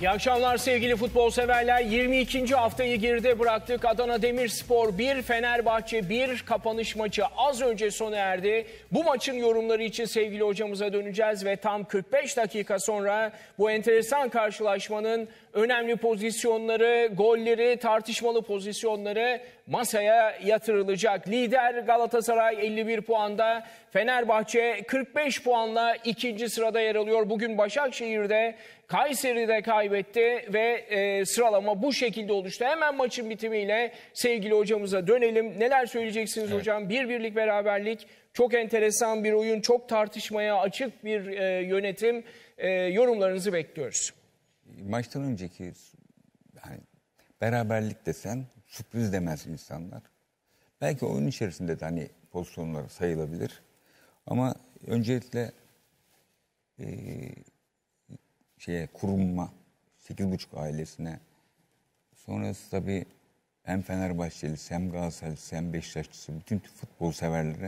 İyi akşamlar sevgili futbol severler. 22. haftayı geride bıraktık. Adana Demirspor 1, Fenerbahçe 1 kapanış maçı az önce sona erdi. Bu maçın yorumları için sevgili hocamıza döneceğiz ve tam 45 dakika sonra bu enteresan karşılaşmanın önemli pozisyonları, golleri, tartışmalı pozisyonları masaya yatırılacak. Lider Galatasaray 51 puanda, Fenerbahçe 45 puanla ikinci sırada yer alıyor. Bugün Başakşehir'de, Kayseri'de kaybetti ve sıralama bu şekilde oluştu. Hemen maçın bitimiyle sevgili hocamıza dönelim. Neler söyleyeceksiniz hocam? Bir birlik beraberlik, çok enteresan bir oyun, çok tartışmaya açık bir yönetim. Yorumlarınızı bekliyoruz. Maçtan önceki yani beraberlik desen sürpriz demez insanlar. Belki oyun içerisinde de hani pozisyonlar sayılabilir. Ama öncelikle kurulma 8.5 ailesine, sonrası tabii hem Fenerbahçelisi hem Galatasaraylısı hem Beşiktaşlısı bütün futbol severlere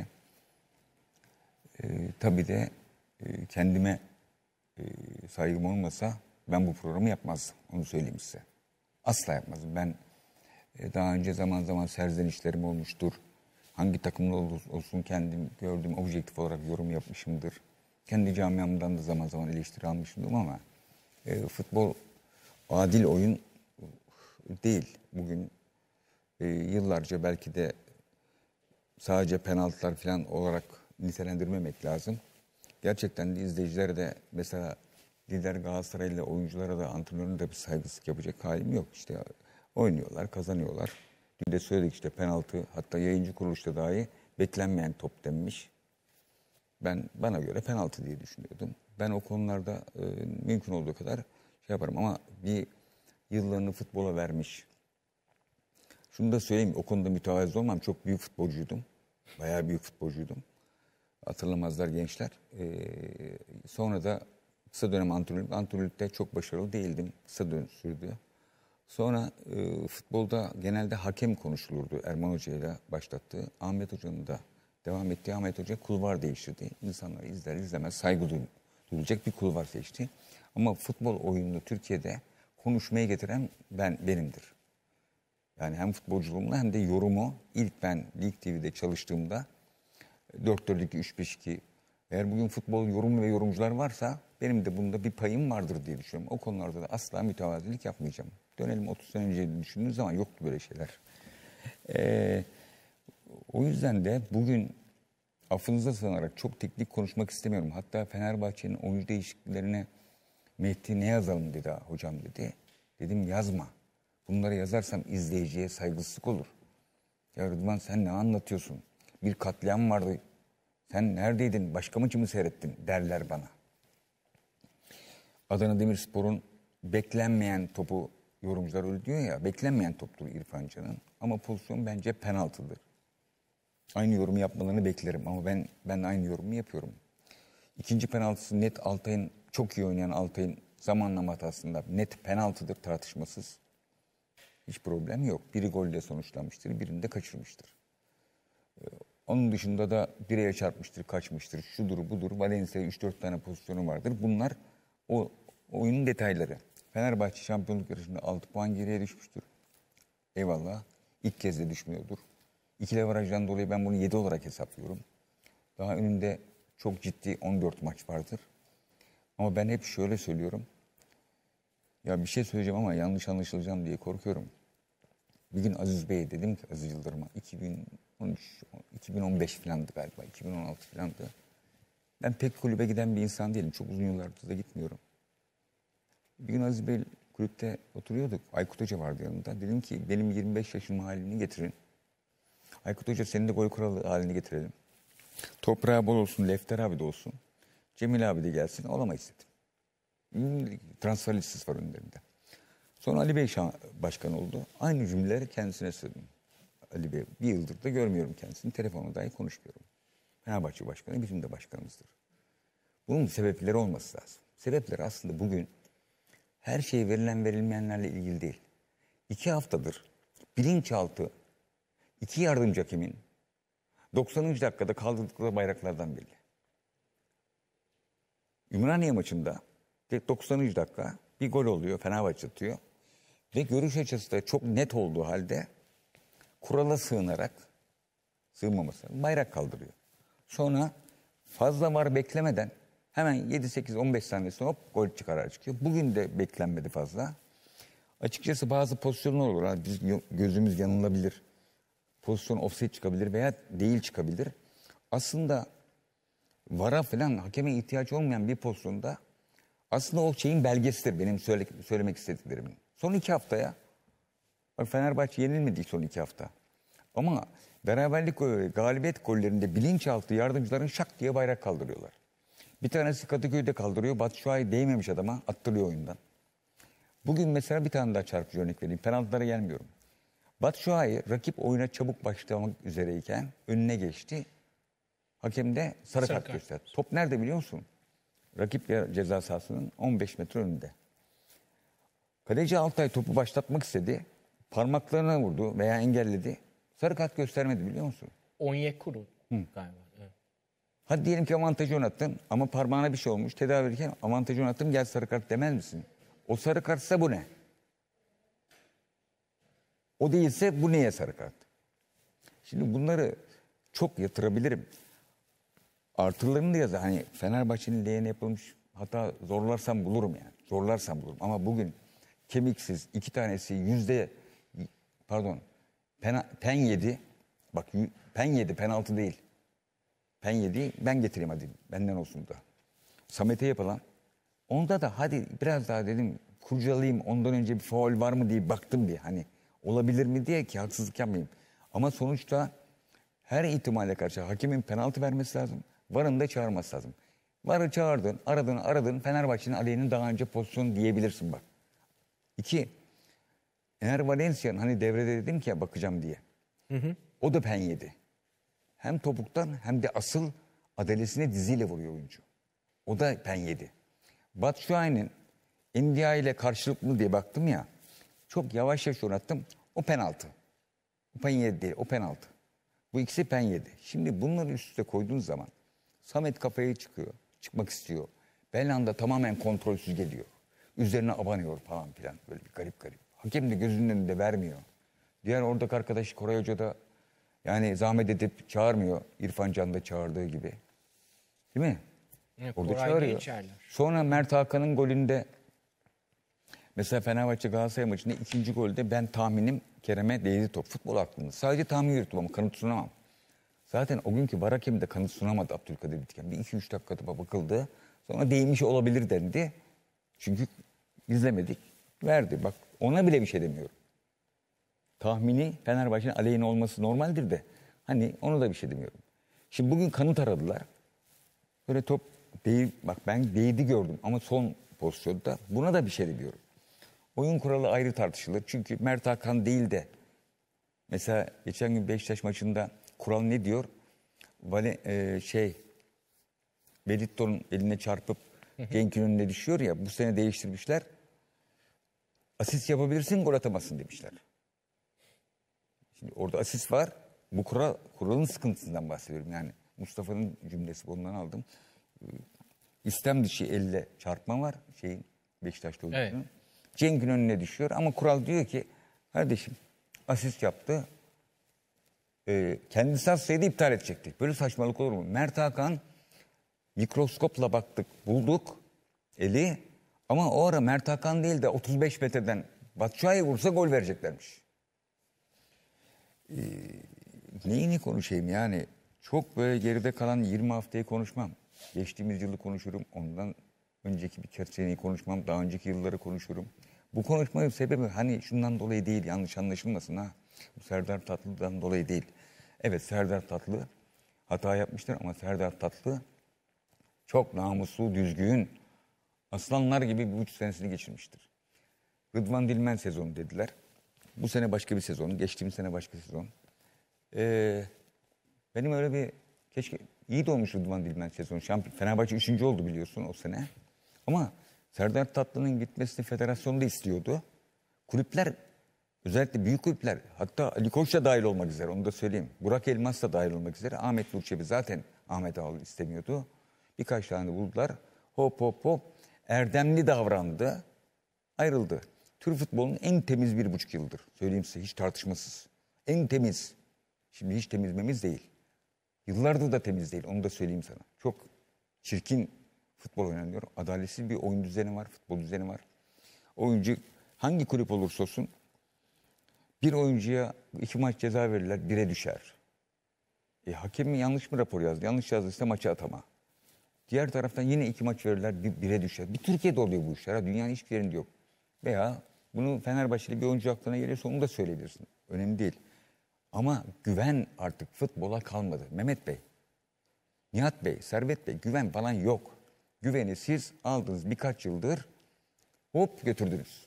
tabii de kendime saygım olmasa ben bu programı yapmazdım. Onu söyleyeyim size. Asla yapmazdım. Ben daha önce zaman zaman serzenişlerim olmuştur. Hangi takımda olsun kendim gördüğüm objektif olarak yorum yapmışımdır. Kendi camiamdan da zaman zaman eleştiri almışımdır ama futbol adil oyun değil. Bugün yıllarca belki de sadece penaltılar falan olarak nitelendirmemek lazım. Gerçekten de izleyicilere de mesela lider Galatasaray'la oyunculara da antrenörüne de bir saygısızlık yapacak halim yok. İşte oynuyorlar, kazanıyorlar. Dün de söyledik işte penaltı, hatta yayıncı kuruluşta dahi beklenmeyen top denmiş. Bana göre penaltı diye düşünüyordum. Ben o konularda mümkün olduğu kadar şey yaparım ama bir yıllarını futbola vermiş. Şunu da söyleyeyim, o konuda mütevazı olmam. Çok büyük futbolcuydum. Bayağı büyük futbolcuydum. Hatırlamazlar gençler. Sonra da kısa dönem antrenörlükte çok başarılı değildim. Kısa dönem sürdü. Sonra futbolda genelde hakem konuşulurdu. Erman Hoca ile başlattığı. Ahmet Hoca'nın da devam ettiği. Ahmet Hoca kulvar değiştirdi. İnsanlar izler izlemez saygı duyulacak bir kulvar seçti. Ama futbol oyununu Türkiye'de konuşmaya getiren benimdir. Yani hem futbolculuğumla hem de yorumu ilk ben Lig TV'de çalıştığımda 4-4-2, 3-5-2 eğer bugün futbol yorumu ve yorumcular varsa benim de bunda bir payım vardır diye düşünüyorum. O konularda da asla mütevazilik yapmayacağım. Dönelim 30 sene önce düşündüğünüz zaman yoktu böyle şeyler. O yüzden de bugün affınıza sığınarak çok teknik konuşmak istemiyorum. Hatta Fenerbahçe'nin oyuncu değişikliklerine Mehdi ne yazalım dedi hocam dedi. Dedim yazma. Bunları yazarsam izleyiciye saygısızlık olur. Ya Rıdvan sen ne anlatıyorsun? Bir katliam vardı. Sen neredeydin? Başka maçı mı seyrettin? Derler bana. Adana Demirspor'un beklenmeyen topu yorumcular öyle diyor ya. Beklenmeyen toptur İrfan Can'ın. Ama pozisyon bence penaltıdır. Aynı yorumu yapmalarını beklerim ama ben aynı yorumu yapıyorum. İkinci penaltısı net Altay'ın çok iyi oynayan Altay'ın zamanlama hatasında net penaltıdır tartışmasız. Hiç problem yok. Biri golle sonuçlanmıştır, birini de kaçırmıştır. Onun dışında da direğe çarpmıştır, kaçmıştır, şudur budur. Valencia'ya 3-4 tane pozisyonu vardır. Bunlar o oyunun detayları. Fenerbahçe şampiyonluk yarışında 6 puan geriye düşmüştür. Eyvallah. İlk kez de düşmüyordur. İkili avarajdan dolayı ben bunu 7 olarak hesaplıyorum. Daha önünde çok ciddi 14 maç vardır. Ama ben hep şöyle söylüyorum. Ya bir şey söyleyeceğim ama yanlış anlaşılacağım diye korkuyorum. Bir gün Aziz Bey'e dedim ki Aziz Yıldırım'a 2015 falandı galiba, 2016 falandı. Ben pek kulübe giden bir insan değilim. Çok uzun yıllardır da gitmiyorum. Bir gün Aziz Bey kulüpte oturuyorduk. Aykut Hoca vardı yanında. Dedim ki benim 25 yaşım halini getirin. Aykut Hoca senin de gol kralı halini getirelim. Toprağı bol olsun, Lefter abi de olsun. Cemil abi de gelsin. Olamayız dedim. Transfer listesi var önlerinde. Sonra Ali Bey başkan oldu. Aynı cümleleri kendisine söyledim. Ali Bey bir yıldır da görmüyorum kendisini. Telefonla dahi konuşmuyorum. Fenerbahçe başkanı bizim de başkanımızdır. Bunun sebepleri olması lazım. Sebepleri aslında bugün her şey verilen verilmeyenlerle ilgili değil. 2 haftadır bilinçaltı 2 yardımcı hakemin 90. dakikada kaldırdıkları bayraklardan belli. Ümraniye maçında 90. dakika Bir gol oluyor, Fenerbahçe atıyor. Ve görüş açısı da çok net olduğu halde kurala sığmaması bayrak kaldırıyor. Sonra fazla var beklemeden hemen 7-8-15 saniye sonra hop gol çıkarar çıkıyor. Bugün de beklenmedi fazla. Açıkçası bazı pozisyonlar olur. Yani gözümüz yanılabilir. Pozisyon offside çıkabilir veya değil çıkabilir. Aslında VAR'a falan hakeme ihtiyaç olmayan bir pozisyonda aslında o şeyin belgesidir benim söylemek istediklerimin. Son 2 haftaya bak Fenerbahçe yenilmedi son 2 hafta. Ama beraberlik galibiyet gollerinde bilinçaltı yardımcıların şak diye bayrak kaldırıyorlar. Bir tanesi Kadıköy'de kaldırıyor. Batshuayi değmemiş adama, attırıyor oyundan. Bugün mesela bir tane daha çarpıcı örnek vereyim. Penaltılara gelmiyorum. Batshuayi rakip oyuna çabuk başlamak üzereyken önüne geçti. Hakem de sarı kart gösterdi. Top nerede biliyor musun? Rakip ceza sahasının 15 metre önünde. Kaleci Altay topu başlatmak istedi. Parmaklarına vurdu veya engelledi. Sarı kart göstermedi biliyor musun? Onyekuru galiba. Evet. Hadi diyelim ki avantajı oynattın ama parmağına bir şey olmuş. Tedavi ederken avantajı oynattım gel sarı kart demez misin? O sarı kartsa bu ne? O değilse bu neye sarı kart? Şimdi bunları çok yatırabilirim. Artılarını da yazar. Hani Fenerbahçe'nin lehine yapılmış hata zorlarsam bulurum yani. Zorlarsam bulurum. Ama bugün kemiksiz 2 tanesi pen yedi. Bak pen yedi penaltı değil. Pen yedi ben getireyim hadi benden olsun da. Samet'e yapılan. Onda da hadi biraz daha dedim kurcalayayım ondan önce bir faul var mı diye baktım bir hani olabilir mi diye ki haksızlık yapmayayım. Ama sonuçta her ihtimale karşı hakemin penaltı vermesi lazım. VAR'ın da çağırması lazım. VAR'ı çağırdın, aradın. Fenerbahçe'nin aleyhine daha önce pozisyon diyebilirsin bak. 2. Eğer Valencia'nın hani devrede dedim ki ya bakacağım diye. O da pen yedi. Hem topuktan hem de asıl adalesine diziyle vuruyor oyuncu. O da pen yedi. Batshuayi'nin India ile karşılıklı diye baktım ya. Çok yavaş oynattım. O penaltı. O pen yedi değil, o penaltı. Bu ikisi pen yedi. Şimdi bunları üst üste koyduğun zaman Samet kafaya çıkmak istiyor. Belhanda tamamen kontrolsüz geliyor. Üzerine abanıyor falan filan. Böyle bir garip. Hakem de gözünün önünde vermiyor. Diğer oradaki arkadaş Koray Hoca da yani zahmet edip çağırmıyor. İrfan Can da çağırdığı gibi. Değil mi? Evet, orada çağırıyor. Sonra Mert Hakan'ın golünde mesela Fenerbahçe Galatasaray maçında 2. golde ben tahminim Kerem'e değdi top. Futbol aklında. Sadece tahmin yürüttüm ama kanıt sunamam. Zaten o günkü VAR hakemi de kanıt sunamadı Abdülkadir Bitken. Bir 2-3 dakikada bakıldı. Sonra değmiş olabilir dendi. Çünkü izlemedik. Verdi. Bak ona bile bir şey demiyorum. Tahmini Fenerbahçe'nin aleyhine olması normaldir de. Hani onu da bir şey demiyorum. Şimdi bugün kanıt aradılar. Böyle top değil. Bak ben değdi gördüm ama son pozisyonda buna da bir şey demiyorum. Oyun kuralı ayrı tartışılır. Çünkü Mert Hakan değil de mesela geçen gün Beşiktaş maçında kural ne diyor? Wellington'un eline çarpıp Cenk'in önüne düşüyor ya bu sene değiştirmişler. Asist yapabilirsin gol atamazsın demişler. Şimdi orada asist var. Bu kuralın sıkıntısından bahsediyorum. Yani Mustafa'nın cümlesi bundan aldım. İstem dışı elle çarpma var Beşiktaş'ta oyuncunun. Evet. Cenk'in önüne düşüyor ama kural diyor ki kardeşim asist yaptı. Kendisi atsaydı iptal edecektik. Böyle saçmalık olur mu? Mert Hakan mikroskopla baktık, bulduk eli ama o ara Mert Hakan değil de 35 metreden Batshuayi vursa gol vereceklermiş. Neyini konuşayım yani? Çok böyle geride kalan 20 haftayı konuşmam. Geçtiğimiz yılı konuşurum. Ondan önceki birkaç seneyi konuşmam. Daha önceki yılları konuşurum. Bu konuşmanın sebebi hani şundan dolayı değil. Yanlış anlaşılmasın ha. Bu Serdar Tatlı'dan dolayı değil. Evet Serdar Tatlı hata yapmıştır ama Serdar Tatlı çok namuslu, düzgün, aslanlar gibi bir 3 senesini geçirmiştir. Rıdvan Dilmen sezonu dediler. Bu sene başka bir sezon, geçtiğimiz sene başka sezon. Benim öyle bir keşke iyi de olmuş Rıdvan Dilmen sezonu. Fenerbahçe 3. oldu biliyorsun o sene. Ama Serdar Tatlı'nın gitmesini federasyonda istiyordu. Kulüpler, özellikle büyük kulüpler, hatta Ali Koç da dahil olmak üzere onu da söyleyeyim. Burak Elmas da dahil olmak üzere. Ahmet Nur Çebi zaten Ahmet Ağaoğlu istemiyordu. Birkaç tane buldular. Hop. Erdemli davrandı. Ayrıldı. Türk futbolunun en temiz 1,5 yıldır. Söyleyeyim size hiç tartışmasız. En temiz. Şimdi hiç temizmemiz değil. Yıllardır da temiz değil. Onu da söyleyeyim sana. Çok çirkin futbol oynanıyor. Adaletsiz bir oyun düzeni var. Futbol düzeni var. Oyuncu hangi kulüp olursa olsun bir oyuncuya 2 maç ceza verirler. 1'e düşer. Hakem mi yanlış mı rapor yazdı? Yanlış yazdıysa maçı atama. Diğer taraftan yine 2 maç verirler. 1'e düşer. Bir Türkiye'de oluyor bu işler. Dünyanın hiçbir yerinde yok. Veya bunu Fenerbahçeli bir oyuncu aklına geliyorsa onu da söyleyebilirsin. Önemli değil. Ama güven artık futbola kalmadı. Mehmet Bey, Nihat Bey, Servet Bey güven falan yok. Güveni siz aldınız birkaç yıldır hop götürdünüz.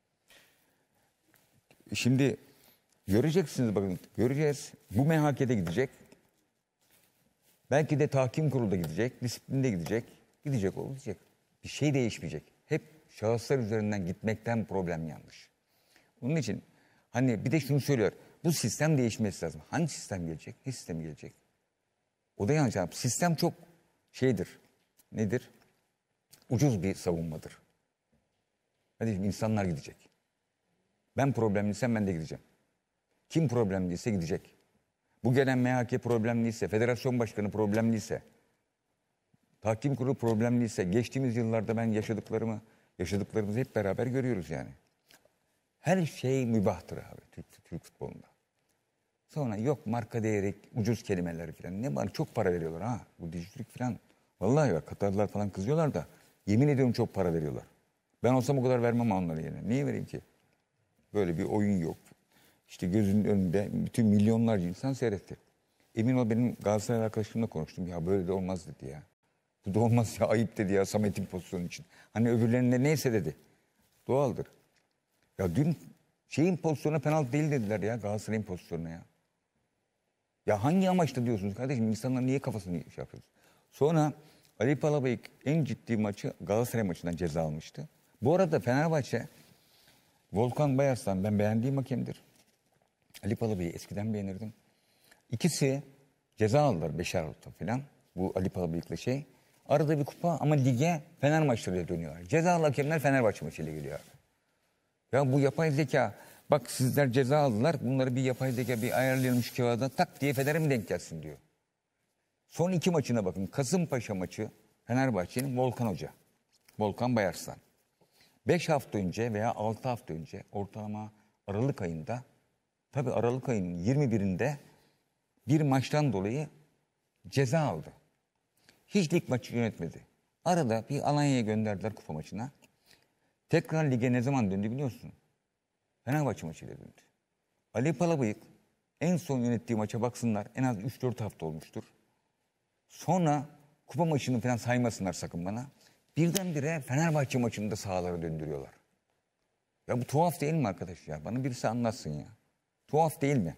Şimdi göreceksiniz bakın göreceğiz. Bu MHK'de gidecek. Belki de tahkim kurulda gidecek. Disiplinde gidecek. Gidecek olacak. Bir şey değişmeyecek. Hep şahıslar üzerinden gitmekten problem yanlış. Onun için hani bir de şunu söylüyor. Bu sistem değişmesi lazım. Hangi sistem gelecek? Ne sistem gelecek? O da yanlış. Sistem çok şeydir. Nedir? Ucuz bir savunmadır. Hadi insanlar gidecek. Ben problemliysem ben de gideceğim. Kim problemliyse gidecek. Bu gelen MHK problemliyse, federasyon başkanı problemliyse, tahkim kurulu problemliyse, geçtiğimiz yıllarda ben yaşadıklarımızı hep beraber görüyoruz yani. Her şey mübahtır abi Türk futbolunda. Sonra yok marka değeri, ucuz kelimeler falan. Ne var? Çok para veriyorlar ha. Bu Dijitürk falan. Vallahi bak Katarlılar falan kızıyorlar da yemin ediyorum çok para veriyorlar. Ben olsam o kadar vermem onlara yerine. Niye vereyim ki? Böyle bir oyun yok. İşte gözünün önünde bütün milyonlarca insan seyretti. Emin ol benim Galatasaray arkadaşımla konuştum. Ya böyle de olmaz dedi ya. Bu da olmaz ya ayıp dedi ya Samet'in pozisyonu için. Hani öbürlerinde neyse dedi. Doğaldır. Ya dün şeyin pozisyonuna penaltı değil dediler ya Galatasaray'ın pozisyonuna ya. Ya hangi amaçla diyorsunuz kardeşim? İnsanlar niye kafasını şey yapıyorsunuz? Sonra Ali Palabıyık en ciddi maçı Galatasaray maçından ceza almıştı. Bu arada Fenerbahçe, Volkan Bayarslan ben beğendiğim hakemdir. Ali Palabıyık'ı eskiden beğenirdim. İkisi ceza aldılar 5'er hafta falan. Bu Ali Palabıyık'la şey. Arada bir kupa ama lige Fener maçlarıyla dönüyorlar. Cezalı hakemler Fenerbahçe maçıyla geliyor abi. Ya bu yapay zeka, bak sizler ceza aldılar, bunları bir yapay zeka bir ayarlayalım şu kağıda tak diye Fener'e mi denk gelsin diyor. Son 2 maçına bakın. Kasımpaşa maçı Fenerbahçe'nin Volkan Hoca. Volkan Bayarslan. 5 hafta önce veya 6 hafta önce ortalama Aralık ayında, tabii Aralık ayının 21'inde bir maçtan dolayı ceza aldı. Hiç lig maçı yönetmedi. Arada bir Alanya'ya gönderdiler kupa maçına. Tekrar lige ne zaman döndü biliyorsun? Fenerbahçe maçıyla döndü. Ali Palabıyık en son yönettiği maça baksınlar en az 3-4 hafta olmuştur. Sonra kupa maçını falan saymasınlar sakın bana. Birdenbire Fenerbahçe maçında sahalara döndürüyorlar. Ya bu tuhaf değil mi arkadaş ya? Bana birisi anlatsın ya. Tuhaf değil mi?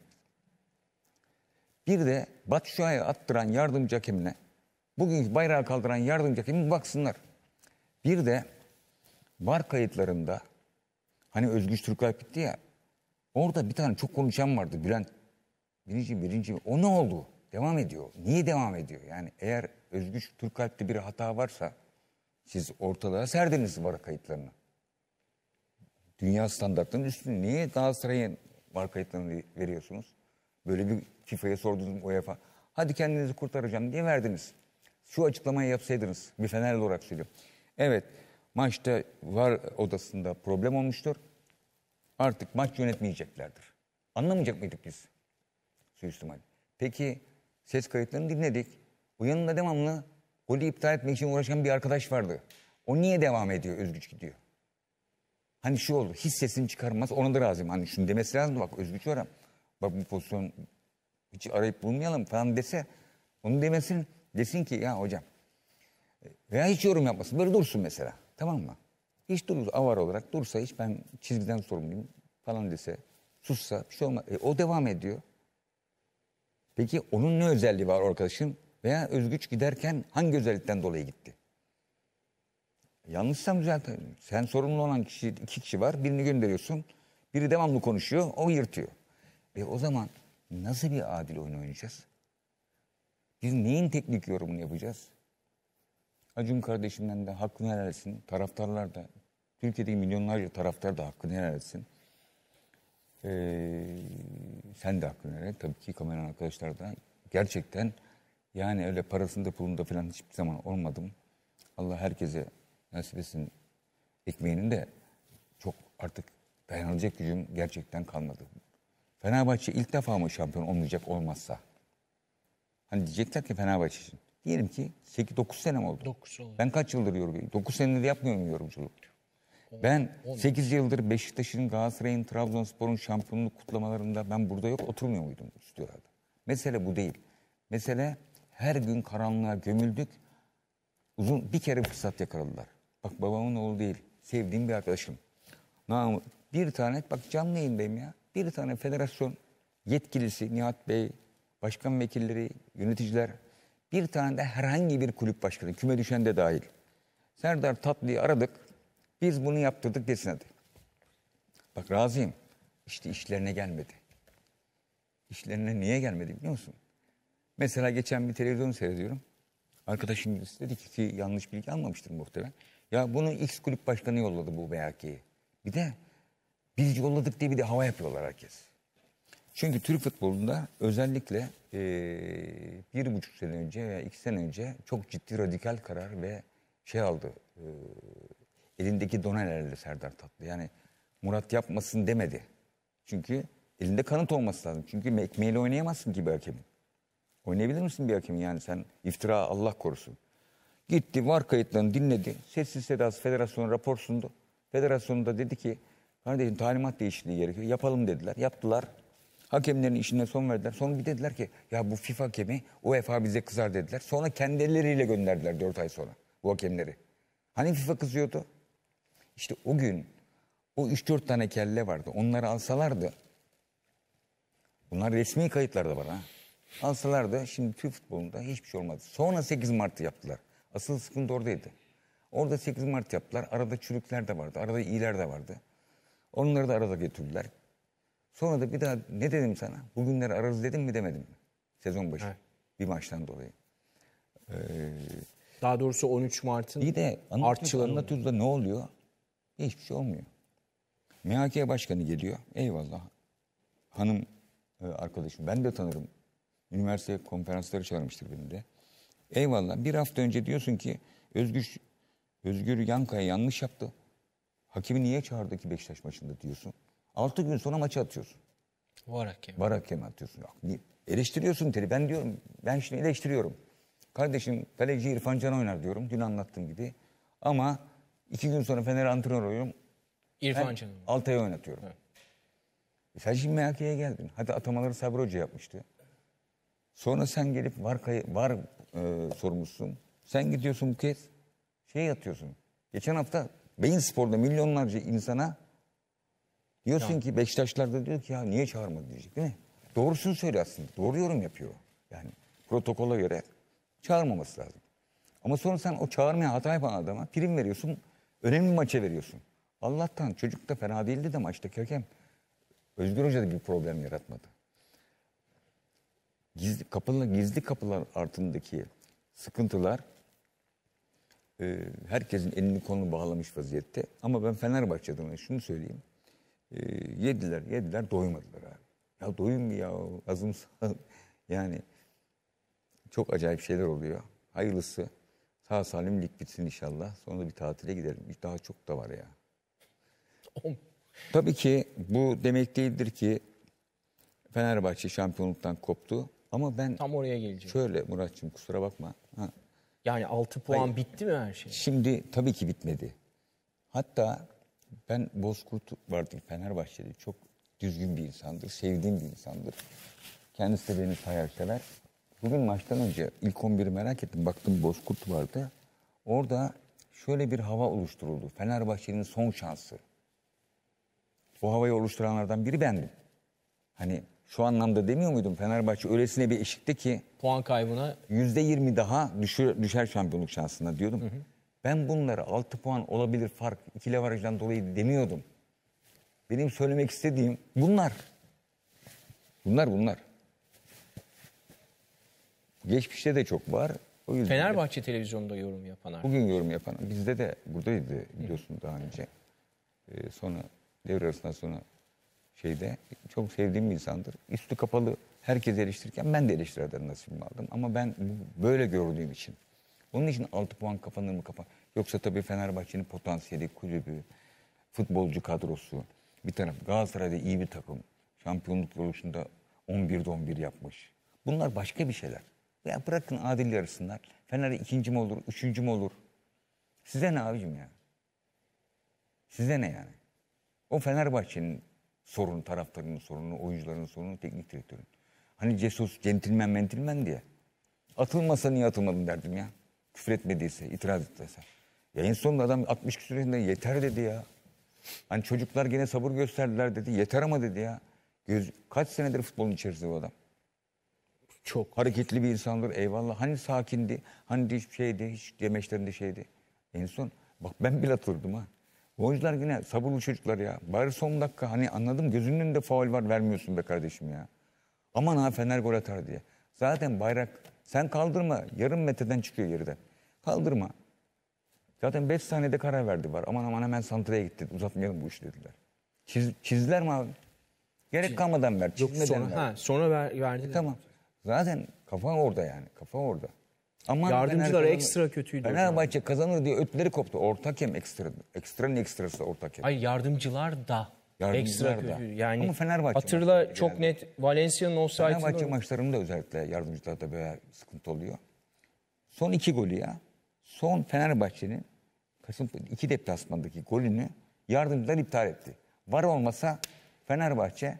Bir de Batu Şua'ya attıran yardımcı hakemine, bugün bayrağı kaldıran yardımcı hakemine baksınlar. Bir de VAR kayıtlarında hani Özgüç Türkalp bitti ya. Orada bir tane çok konuşan vardı Bülent. Birinci. O ne oldu? Devam ediyor. Niye devam ediyor? Yani eğer Özgüç Türkalp'te bir hata varsa siz ortalığa serdiniz VAR kayıtlarını. Dünya standartlarının üstünde. Niye Galatasaray'ın VAR kayıtlarını veriyorsunuz? Böyle bir FIFA'ya sordunuz UEFA. Hadi kendinizi kurtaracağım diye verdiniz. Şu açıklamayı yapsaydınız. Bir Fenerli olarak söylüyorum. Evet maçta VAR odasında problem olmuştur. Artık maç yönetmeyeceklerdir. Anlamayacak mıydık biz? Suistimal. Peki ses kayıtlarını dinledik. O yanında devamlı golü iptal etmek için uğraşan bir arkadaş vardı. O niye devam ediyor? Özgüç gidiyor. Hani şu oldu. Hiç sesini çıkarmaz. Ona da razıyım. Hani şunu demesi lazım. Bak Özgüç var. Bak bu pozisyon hiç arayıp bulmayalım falan dese. Onu demesin. Desin ki ya hocam. Veya hiç yorum yapmasın. Böyle dursun mesela. Tamam mı? Hiç durur. Avar olarak dursa hiç ben çizgiden sorumluyum falan dese. Sussa bir şey olmaz. O devam ediyor. Peki onun ne özelliği var arkadaşın? Veya Özgüç giderken hangi özellikten dolayı gitti? Yanlışsam düzeltelim. Sen sorumlu olan kişi, 2 kişi var. Birini gönderiyorsun. Biri devamlı konuşuyor. O yırtıyor. O zaman nasıl bir adil oyun oynayacağız? Biz neyin teknik yorumunu yapacağız? Acun kardeşimden de hakkını helal etsin. Taraftarlar da Türkiye'deki milyonlarca taraftar da hakkını helal etsin. Sen de hakkını helal et. Tabii ki kameraman arkadaşlar da. Gerçekten yani öyle parasında pulunda falan hiçbir zaman olmadım. Allah herkese nasip etsin ekmeğinin de çok artık dayanılacak gücüm gerçekten kalmadı. Fenerbahçe ilk defa mı şampiyon olmayacak olmazsa? Hani diyecekler ki Fenerbahçe için. Diyelim ki 8-9 senem oldu. 9 oldu. Ben kaç yıldır yorumcuyum? 9 senedir yapmıyorum yorumculuk. Ben 8 yıldır Beşiktaş'ın, Galatasaray'ın, Trabzonspor'un şampiyonluk kutlamalarında ben burada yok oturmuyor muydum stüdyoda? Mesele bu değil. Mesele her gün karanlığa gömüldük. Bir kere fırsat yakaladılar. Bak babamın oğlu değil. Sevdiğim bir arkadaşım. Bir tane bak canlı yayındayım ya. Bir tane federasyon yetkilisi Nihat Bey, başkan vekilleri, yöneticiler. Bir tane de herhangi bir kulüp başkanı, küme düşen de dahil. Serdar Tatlı'yı aradık. Biz bunu yaptırdık desin hadi. Bak razıyım. İşte işlerine gelmedi. İşlerine niye gelmedi biliyor musun? Mesela geçen bir televizyon seyrediyorum. Arkadaşım birisi dedi ki yanlış bilgi almamıştır muhtemelen. Ya bunu X kulüp başkanı yolladı bu BHK'yi. Bir de biz yolladık diye bir de hava yapıyorlar herkes. Çünkü Türk futbolunda özellikle 1,5 sene önce veya 2 sene önce çok ciddi radikal karar ve aldı. Elindeki donelerle Serdar Tatlı. Yani Murat yapmasın demedi. Çünkü elinde kanıt olması lazım. Çünkü ekmeğiyle oynayamazsın ki bir hakemin. Oynayabilir misin bir hakemin yani sen iftira Allah korusun. Gitti var kayıtlarını dinledi. Sessiz sedasız federasyona rapor sundu. Federasyonda da dedi ki kardeşim talimat değişikliği gerekiyor. Yapalım dediler. Yaptılar. Hakemlerin işine son verdiler. Sonra bir dediler ki ya bu FIFA hakemi UEFA bize kızar dediler. Sonra kendi elleriyle gönderdiler 4 ay sonra bu hakemleri. Hani FIFA kızıyordu? İşte o gün o 3-4 tane kelle vardı. Onları alsalardı bunlar resmi kayıtlarda var ha. Alsalardı şimdi Türk futbolunda hiçbir şey olmadı. Sonra 8 Mart'ı yaptılar. Asıl sıkıntı oradaydı. Orada 8 Mart yaptılar. Arada çürükler de vardı. Arada iyiler de vardı. Onları da arada getirdiler. Sonra da bir daha ne dedim sana? Bugünleri ararız dedim mi demedim mi? Sezon başı. Evet. Bir maçtan dolayı. Daha doğrusu 13 Mart'ın bir de anlatıyoruz da ne oluyor? Hiçbir şey olmuyor. MHK başkanı geliyor. Eyvallah. Hanım arkadaşım. Ben de tanırım. Üniversite konferansları çağırmıştır beni de. Eyvallah. Bir hafta önce diyorsun ki Özgür Yankaya yanlış yaptı. Hakemi niye çağırdı ki Beşiktaş maçında diyorsun. 6 gün sonra maçı atıyorsun. Var hakemi atıyorsun. Eleştiriyorsun Teri. Ben diyorum. Ben şimdi eleştiriyorum. Kardeşim kaleci İrfan Can oynar diyorum. Dün anlattığım gibi. Ama 2 gün sonra Fener antrenör oluyorum. İrfan Can'ı. Altay'ı oynatıyorum. Evet. Sen şimdi MHK'ye geldin. Hadi atamaları Sabri Hoca yapmıştı. Sonra sen gelip var sorumlusun. Sen gidiyorsun bu kez atıyorsun. Geçen hafta Beyin Spor'da milyonlarca insana diyorsun ki Beşiktaşlar da diyor ki ya niye çağırmadı diyecek değil mi? Doğrusunu söyle aslında. Doğru yorum yapıyor. Yani protokola göre çağırmaması lazım. Ama sonra sen o çağırmaya hata yapan adama prim veriyorsun. Önemli maça veriyorsun. Allah'tan çocuk da fena değildi de maçtaki hakem. Özgür Hoca da bir problem yaratmadı. Gizli kapılar altındaki sıkıntılar herkesin elini kolunu bağlamış vaziyette. Ama ben Fenerbahçe adına şunu söyleyeyim. Yediler doymadılar abi. Ya doyun mu ya? Azımsa yani çok acayip şeyler oluyor. Hayırlısı sağ salim lig bitsin inşallah. Sonra da bir tatile gidelim. Daha çok da var ya. Tabii ki bu demek değildir ki Fenerbahçe şampiyonluktan koptu. Ama ben tam oraya geleceğim. Şöyle Muratçığım kusura bakma. Yani 6 puan bitti mi her şey? Şimdi tabii ki bitmedi. Hatta ben Bozkurt vardı Fenerbahçe'de. Çok düzgün bir insandır. Sevdiğim bir insandır. Kendisi de beni hayalsever. Bugün maçtan önce ilk 11'i merak ettim. Baktım Bozkurt vardı. Orada şöyle bir hava oluşturuldu. Fenerbahçe'nin son şansı. O havayı oluşturanlardan biri bendim. Hani şu anlamda demiyor muydum Fenerbahçe öylesine bir eşikte ki puan kaybına %20 daha düşer şampiyonluk şansına diyordum. Hı hı. Ben bunları 6 puan olabilir fark 2 avarajdan dolayı demiyordum. Benim söylemek istediğim bunlar. Bunlar. Geçmişte de çok var. O yüzden Fenerbahçe televizyonda yorum yapan. Bugün yorum yapan. Bizde de buradaydı biliyorsun daha önce. Sonra devre arasından sonra çok sevdiğim bir insandır. Üstü kapalı herkes eleştirirken ben de eleştirilerden nasibimi aldım. Ama ben böyle gördüğüm için. Onun için 6 puan kapanır mı kapan. Yoksa tabii Fenerbahçe'nin potansiyeli, kulübü, futbolcu kadrosu, bir taraf Galatasaray'da iyi bir takım. Şampiyonluk yolunda 11'de 11 yapmış. Bunlar başka bir şeyler. Ya bırakın adil yarışsınlar. Fener 2. mi olur, 3. mü olur? Size ne abicim ya? Size ne yani? O Fenerbahçe'nin sorunu, taraftarının sorunu, oyuncuların sorunu, teknik direktörün. Hani Jesus centilmen diye. Atılmasa niye atılmadın derdim ya. Küfür etmediyse, itiraz ettiyse. Ya en sonunda adam 60 küsur yaşında yeter dedi ya. Hani çocuklar gene sabır gösterdiler dedi. Yeter ama dedi ya. Kaç senedir futbolun içerisinde bu adam. Çok hareketli bir insandır eyvallah. Hani sakindi, hani de hiçbir şeydi, hiç demeçlerinde şeydi. En son bak ben bile atıldım ha. Oyuncular yine sabırlı çocuklar ya. Bari son dakika hani anladım gözünün önünde faul var vermiyorsun be kardeşim ya. Aman ha Fener gol atar diye. Zaten bayrak sen kaldırma yarım metreden çıkıyor geriden. Kaldırma. Zaten 5 saniyede karar verdi var. Aman hemen santraya gitti. Uzatmayalım bu işi dediler. Çizdiler mi abi? Gerek kalmadan ver. Yok sonra verdi. Tamam. Zaten kafa orada yani. Kafa orada. Aman yardımcılar ekstra kötüydü. Fenerbahçe kazanır diye ötleri koptu. Orta hakem ekstra. Ekstranın ekstrası orta hakem. Hayır yardımcılar da ekstra kötüydü. Yani ama Fenerbahçe hatırla çok yani. Net Valencia'nın offside'ında. Fenerbahçe maçlarında özellikle yardımcılarda böyle sıkıntı oluyor. Son 2 golü ya. Son Fenerbahçe'nin Kasım 2 deplasmandaki golünü yardımcılar iptal etti. VAR olmasa Fenerbahçe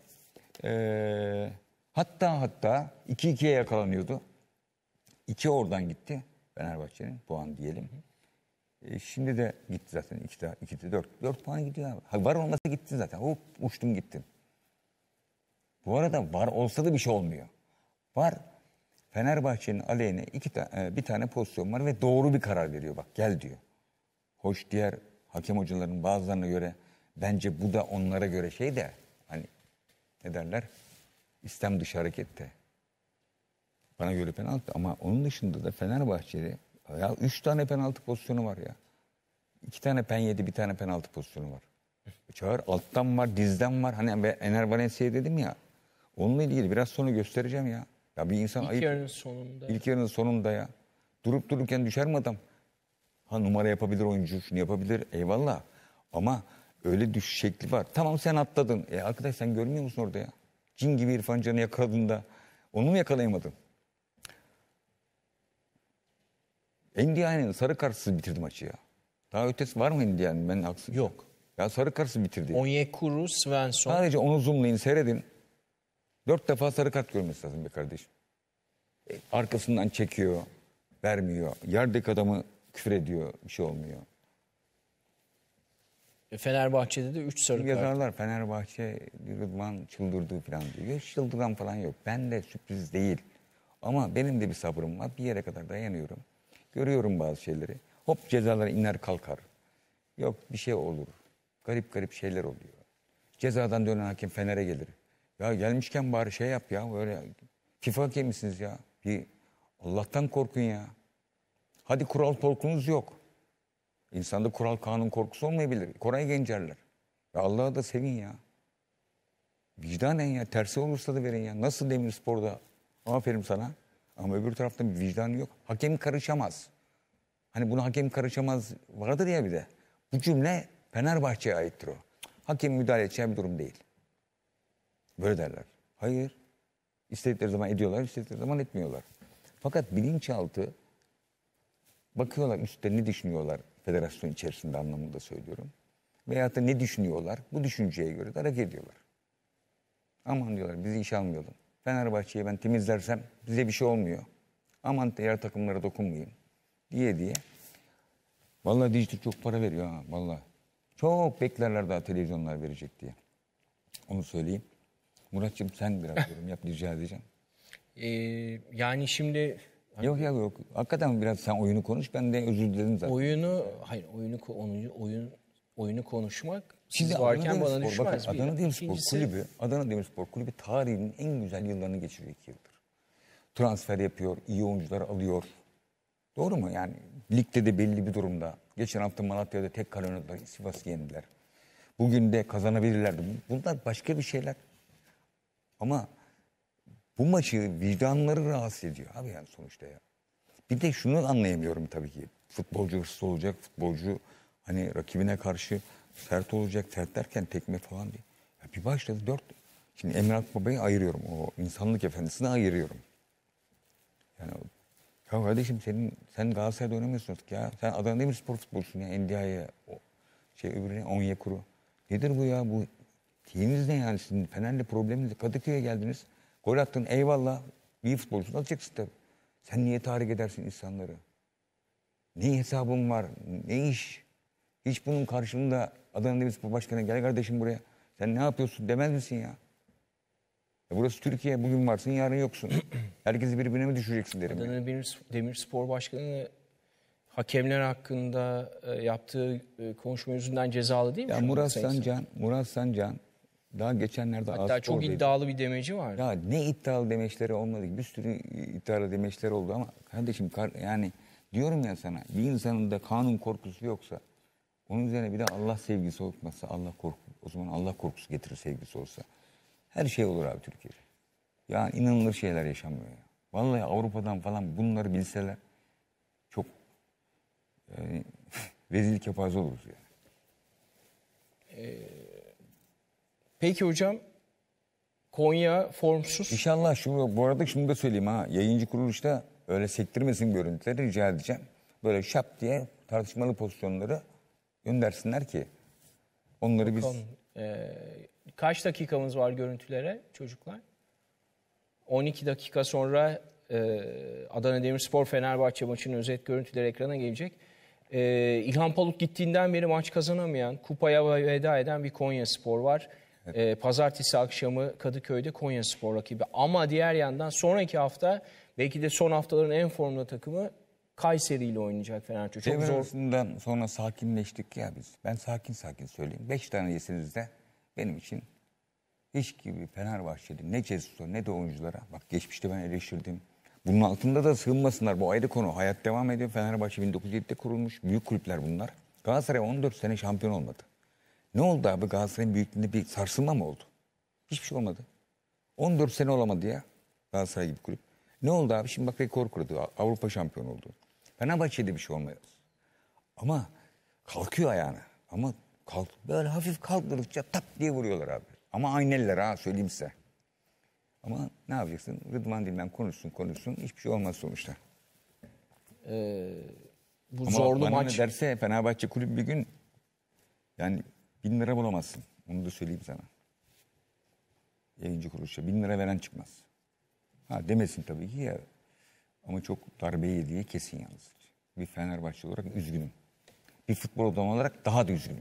hatta 2-2'ye yakalanıyordu. 2 oradan gitti Fenerbahçe'nin puan diyelim. Şimdi de gitti zaten 2'de 4 puan gidiyor abi. VAR olmasa gitti zaten. Hop uçtum gittim. Bu arada VAR olsa da bir şey olmuyor. VAR Fenerbahçe'nin aleyhine bir tane pozisyon var ve doğru bir karar veriyor. Bak gel diyor. Hoş diğer hakem hocalarının bazılarına göre bence bu da onlara göre şey de hani ne derler? İstem dışı harekette. Bana göre penaltı ama onun dışında da Fenerbahçe'de ya 3 tane penaltı pozisyonu var ya. 2 tane pen yedi, bir tane penaltı pozisyonu var. Çağır alttan var, dizden var. Hani Ener Valencia'ya dedim ya. Onunla ilgili biraz sonra göstereceğim ya. Ya bir insan İlk yarının sonunda. İlk yarının sonunda ya. Durup dururken düşer mi adam? Ha numara yapabilir oyuncu, şunu yapabilir eyvallah. Ama öyle düşüş şekli var. Tamam sen atladın. Arkadaş sen görmüyor musun orada ya? Cin gibi İrfan Can'ı yakaladığında onu mu yakalayamadın? Ndiaye'nin sarı kartsız bitirdi maçı ya. Daha ötesi var mı Ndiaye'nin? Ben haksız. Yok. Ya sarı kartsız bitirdi. Onyekuru, Svensson. Sadece onu zoomlayın seyredin. 4 defa sarı kart görmesi lazım be kardeşim. Arkasından çekiyor, vermiyor. Yerdeki adamı küfür ediyor, bir şey olmuyor. Fenerbahçe'de de 3 sarı kart. Yazarlar Fenerbahçe Rıdvan çıldırdı falan diyor. Hiç çıldıran falan yok. Ben de sürpriz değil. Ama benim de bir sabrım var. Bir yere kadar dayanıyorum. Görüyorum bazı şeyleri. Hop cezalar iner kalkar. Yok bir şey olur. Garip şeyler oluyor. Cezadan dönen hakem Fener'e gelir. Ya gelmişken bari şey yap ya. Böyle FIFA hakemisiniz ya. Bir Allah'tan korkun ya. Hadi kural korkunuz yok. İnsanda kural kanun korkusu olmayabilir. Koray Gencerler. Ya Allah'a da sevin ya. Vicdanen ya. Tersi olursa da verin ya. Nasıl Demirspor'da? Aferin sana. Ama öbür tarafta bir vicdanı yok. Hakem karışamaz. Hani buna hakem karışamaz vardır ya bir de. Bu cümle Fenerbahçe'ye aittir o. Hakem müdahale edeceği bir durum değil. Böyle derler. Hayır. İstedikleri zaman ediyorlar, istedikleri zaman etmiyorlar. Fakat bilinçaltı bakıyorlar üstte ne düşünüyorlar federasyon içerisinde anlamında söylüyorum. Veyahut da ne düşünüyorlar bu düşünceye göre de hareket ediyorlar. Aman diyorlar bizi işe almayalım. Fenerbahçe'yi ben temizlersem bize bir şey olmuyor. Aman diğer takımlara dokunmayayım diye. Vallahi dijital çok para veriyor ha vallahi. Çok beklerler daha televizyonlar verecek diye. Onu söyleyeyim. Muratçığım sen biraz yorum yap rica edeceğim. Yani şimdi... Yok. Hakikaten biraz sen oyunu konuş. Ben de özür dilerim zaten. Oyunu konuşmak siz şimdi varken bana düşmez. Adana Demirspor Kulübü tarihinin en güzel yıllarını geçiriyor 2 yıldır. Transfer yapıyor, iyi oyuncular alıyor. Doğru mu? Yani ligde de belli bir durumda. Geçen hafta Malatya'da tek kale oynadılar. Sivas'ı yendiler. Bugün de kazanabilirlerdi. Bunlar başka bir şeyler. Ama bu maçı vicdanları rahatsız ediyor abi yani sonuçta ya. Bir de şunu anlayamıyorum tabii ki. Futbolcu hırsız olacak, futbolcu hani rakibine karşı sert olacak, sert derken tekme falan değil. Ya bir başladı 4. Şimdi Emre Akbaba'yı ayırıyorum. O insanlık efendisini ayırıyorum. Yani ya kardeşim sen Galatasaray'da oynamıyorsun artık ya. Sen Adana Demirspor futbolcusun ya. Endia'ya öbürüne Onyekuru. Nedir bu ya? Bu tiyiniz ne yani? Sizin Fener'le probleminiz. Kadıköy'e geldiniz. Gol attın eyvallah. Bir futbolcunu alacaksın tabii. Sen niye tahrik edersin insanları? Ne hesabın var? Ne iş? Hiç bunun karşılığında Adana Demirspor Başkanı gel kardeşim buraya. Sen ne yapıyorsun demez misin ya? Burası Türkiye. Bugün varsın yarın yoksun. Herkesi birbirine mi düşüreceksin derim. Adana Demirspor Başkanı hakemler hakkında yaptığı konuşma yüzünden cezalı değil mi? Ya Murat Sancan daha geçenlerde hatta çok iddialı bir demeci var. Ya ne iddialı demeçleri olmadı. Bir sürü iddialı demeçleri oldu ama kardeşim yani diyorum ya sana bir insanın da kanun korkusu yoksa onun üzerine bir de Allah sevgisi olmazsa o zaman Allah korkusu getirir sevgisi olsa. Her şey olur abi Türkiye'de. Ya inanılır şeyler yaşanmıyor ya. Vallahi Avrupa'dan falan bunları bilseler çok rezil kepaze oluruz yani. Peki hocam Konya formsuz. İnşallah bu arada şunu da söyleyeyim ha. Yayıncı kuruluşta öyle sektirmesin görüntüleri rica edeceğim. Böyle şap diye tartışmalı pozisyonları göndersinler ki onları bakalım, kaç dakikamız var görüntülere çocuklar? 12 dakika sonra Adana Demirspor Fenerbahçe maçının özet görüntüleri ekrana gelecek. İlhan Palut gittiğinden beri maç kazanamayan, kupaya veda eden bir Konyaspor var. Evet. Pazartesi akşamı Kadıköy'de Konyaspor rakibi. Ama diğer yandan sonraki hafta belki de son haftaların en formda takımı Kayseri ile oynayacak Fenerbahçe. Çok zor. Arasından sonra sakinleştik ya biz. Ben sakin söyleyeyim. 5 tane yesiniz de benim için hiç gibi Fenerbahçeli ne Cesus'a ne de oyunculara. Bak geçmişte ben eleştirdim. Bunun altında da sığınmasınlar. Bu ayrı konu. Hayat devam ediyor. Fenerbahçe 1907'de kurulmuş. Büyük kulüpler bunlar. Galatasaray 14 sene şampiyon olmadı. Ne oldu abi? Galatasaray'ın büyüklüğünde bir sarsılma mı oldu? Hiçbir şey olmadı. 14 sene olamadı ya Galatasaray gibi kulüp. Ne oldu abi? Şimdi bak rekor kurdu. Avrupa şampiyonu oldu. Fenerbahçe'de bir şey olmuyor. Ama kalkıyor ayağına. Ama böyle hafif kaldırdıkça tap diye vuruyorlar abi. Ama ayneliler ha söyleyeyim size. Ama ne yapacaksın? Rıdvan Dilmen konuşsun. Hiçbir şey olmaz sonuçta. Bu ama zorlu bana maç. Ne derse Fenerbahçe kulübü bir gün yani 1000 lira bulamazsın. Onu da söyleyeyim sana. Yayıncı kuruluşa 1000 lira veren çıkmaz. Ha demesin tabii ki ya. Ama çok darbe yediği kesin yalnız. Bir Fenerbahçe olarak üzgünüm. Bir futbol adamı olarak daha da üzgünüm.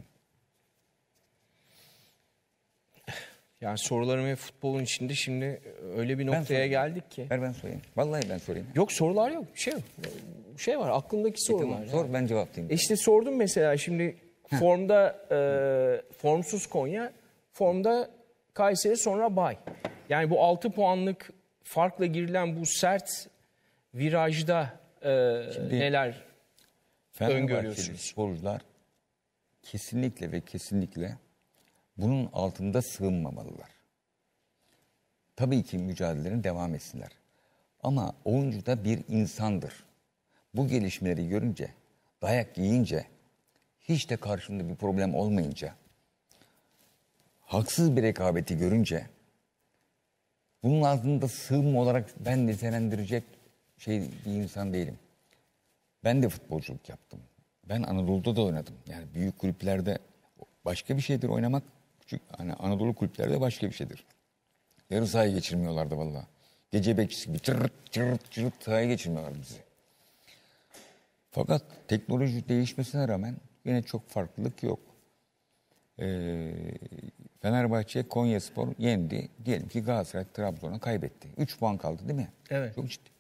Yani sorularım hep futbolun içinde. Şimdi öyle bir noktaya geldik ki. Ben sorayım. Vallahi ben sorayım. Yok sorular yok. Bir şey yok. Bir şey var. Aklımdaki sorular. Tamam, sor ben cevaplayayım. İşte sordum mesela şimdi formda formsuz Konya, formda Kayseri sonra Bay. Yani bu 6 puanlık farkla girilen bu sert virajda neler öngörüyorsunuz? Sporcular kesinlikle ve kesinlikle bunun altında sığınmamalılar. Tabii ki mücadelelerini devam etsinler. Ama oyuncu da bir insandır. Bu gelişmeleri görünce, dayak yiyince, hiç de karşında bir problem olmayınca, haksız bir rekabeti görünce, bunun altında sığınma olarak ben nitelendirecek bir insan değilim. Ben de futbolculuk yaptım. Ben Anadolu'da da oynadım. Yani büyük kulüplerde başka bir şeydir oynamak. Küçük hani Anadolu kulüplerde başka bir şeydir. Yarı sahaya geçirmiyorlardı vallahi. Gece bekçisi gibi çırırt sahaya geçirmiyorlardı bizi. Fakat teknoloji değişmesine rağmen yine çok farklılık yok. Fenerbahçe Konyaspor yendi. Diyelim ki Galatasaray Trabzon'a kaybetti. 3 puan kaldı değil mi? Evet. Çok ciddi.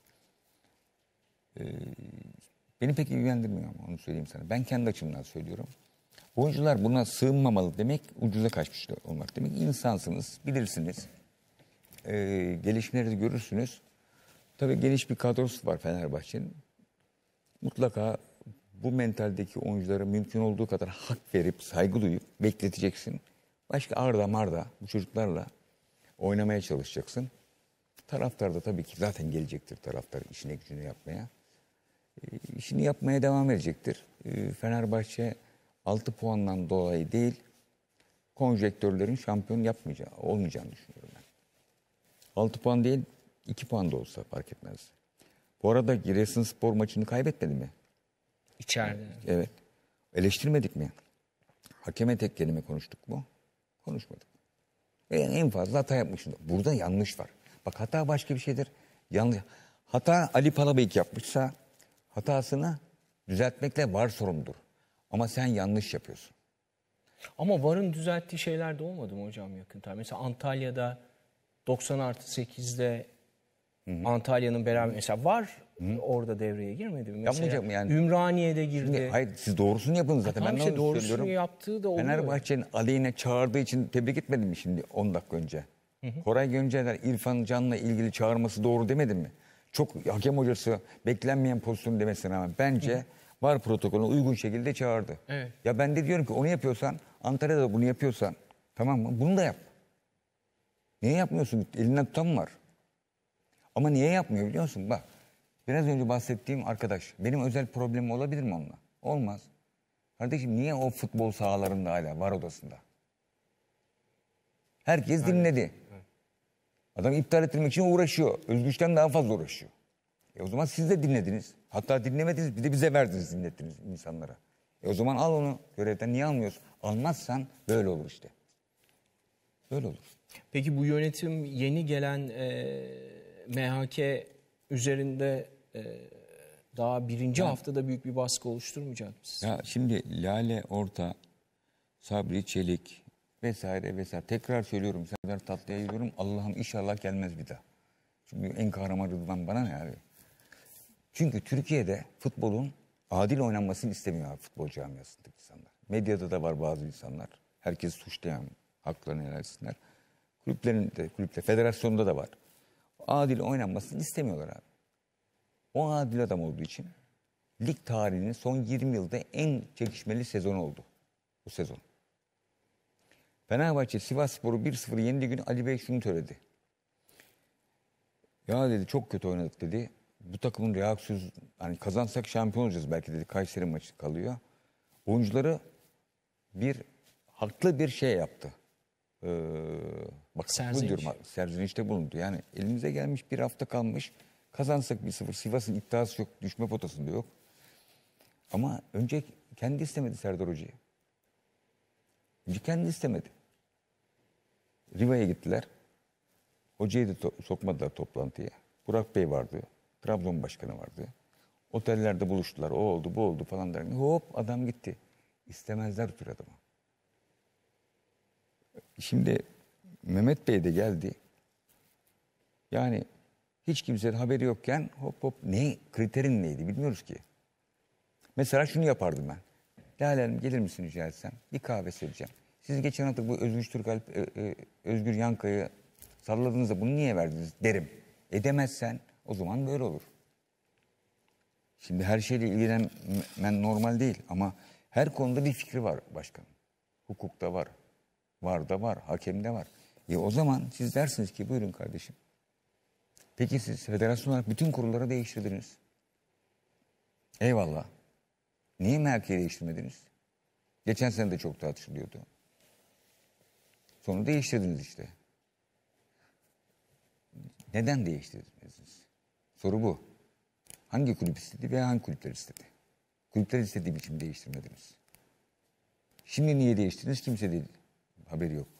Beni pek ilgilendirmiyor ama onu söyleyeyim sana. Ben kendi açımdan söylüyorum. Oyuncular buna sığınmamalı demek ucuza kaçmış olmak demek. İnsansınız, bilirsiniz. Gelişmeleri görürsünüz. Tabii geniş bir kadrosu var Fenerbahçe'nin. Mutlaka bu mentaldeki oyunculara mümkün olduğu kadar hak verip, saygı duyup bekleteceksin. Başka arda marda bu çocuklarla oynamaya çalışacaksın. Taraftar da tabii ki zaten gelecektir, taraftar işine gücünü yapmaya. İşini yapmaya devam edecektir. Fenerbahçe 6 puandan dolayı değil, konjektörlerin şampiyon olmayacağını düşünüyorum ben. 6 puan değil, 2 puan da olsa fark etmez. Bu arada Giresunspor maçını kaybetmedi mi? İçeride. Evet. Eleştirmedik mi? Hakeme tek kelime konuştuk mu? Konuşmadık. En fazla hata yapmışsın. Burada yanlış var. Bak, hata başka bir şeydir. Yanlış. Hata Ali Palabeyk yapmışsa hatasını düzeltmekle VAR sorumludur. Ama sen yanlış yapıyorsun. Ama VAR'ın düzelttiği şeyler de olmadı mı hocam yakın tarih? Mesela Antalya'da 90+8'de Antalya'nın beraber mesela VAR orada devreye girmedi mi? Mesela Yani. Ümraniye'de girdi. Şimdi, hayır, siz doğrusunu yapın zaten. Tamam, ben işte de doğrusunu söylüyorum. yaptığı da oluyor. Fenerbahçe'nin aleyhine çağırdığı için tebrik etmedim mi şimdi 10 dakika önce? Koray Gönceler İrfan Can'la ilgili çağırması doğru demedim mi? Çok hakem hocası beklenmeyen pozisyon demesine rağmen bence VAR protokolüne uygun şekilde çağırdı. Evet. Ya ben de diyorum ki onu yapıyorsan, Antalya'da bunu yapıyorsan, tamam mı? Bunu da yap. Niye yapmıyorsun? Elinden tutan var. Ama niye yapmıyor biliyor musun? Bak, biraz önce bahsettiğim arkadaş, benim özel problemim olabilir mi onunla? Olmaz. Kardeşim, niye o futbol sahalarında hala, VAR odasında? Herkes dinledi. Adam iptal ettirmek için uğraşıyor. Özgüç'ten daha fazla uğraşıyor. O zaman siz de dinlediniz. Hatta dinlemediniz, bir de bize verdiniz, dinlettiniz insanlara. O zaman al onu görevden, niye almıyorsun? Almazsan böyle olur işte. Böyle olur. Peki bu yönetim yeni gelen MHK üzerinde daha birinci haftada büyük bir baskı oluşturmayacak mı siz? Ya şimdi Lale Orta, Sabri Çelik vesaire vesaire. Tekrar söylüyorum, Serdar Tatlı'ya diyorum, Allah'ım inşallah gelmez bir daha. Çünkü en kahraman Rıdvan bana ne abi? Çünkü Türkiye'de futbolun adil oynanmasını istemiyor abi, futbol camiasındaki insanlar. Medyada da var bazı insanlar. Herkes suçlayan, haklarını helal etsinler. Kulüpte, federasyonda da var. Adil oynanmasını istemiyorlar abi. O adil adam olduğu için lig tarihinin son 20 yılda en çekişmeli sezonu oldu. Bu sezon. Fenerbahçe Sivasspor'u 1-0 yendiği gün Ali Bey şunu söyledi. Ya dedi, çok kötü oynadık dedi. Bu takımın reaksiyonu, hani kazansak şampiyon olacağız belki dedi. Kayseri maçı kalıyor. Oyuncuları haklı bir şey yaptı. Bak, serzenişte bulundu. Yani elimize gelmiş, bir hafta kalmış. Kazansak 1-0. Sivas'ın iddiası yok. Düşme potasında yok. Ama önce kendi istemedi Serdar Hoca'yı. Önce kendi istemedi. Riva'ya gittiler. Hocayı da sokmadılar toplantıya. Burak Bey vardı. Trabzon Başkanı vardı. Otellerde buluştular. O oldu, bu oldu falan derken hop adam gitti. İstemezler tür adamı. Şimdi Mehmet Bey de geldi. Yani hiç kimsenin haberi yokken hop kriterin neydi bilmiyoruz ki. Mesela şunu yapardım ben. Lale Hanım, gelir misin rica etsem? Bir kahve söyleyeceğim. Siz geçen hafta bu Özgür Yankay'ı salladığınızda bunu niye verdiniz derim. Edemezsen o zaman böyle olur. Şimdi her şeyle ilgilenmen normal değil ama her konuda bir fikri var başkanım. Hukukta var, VAR'da var, hakemde var. O zaman siz dersiniz ki buyurun kardeşim. Peki siz federasyon olarak bütün kurulları değiştirdiniz. Eyvallah. Niye MHK'yi değiştirmediniz? Geçen sene de çok tartışılıyordu. Sonra değiştirdiniz işte. Neden değiştirdiniz? Soru bu. Hangi kulüp istedi veya hangi kulüpler istedi? Kulüpler istediği için değiştirmediniz. Şimdi niye değiştirdiniz? Kimse değil. Haberi yok.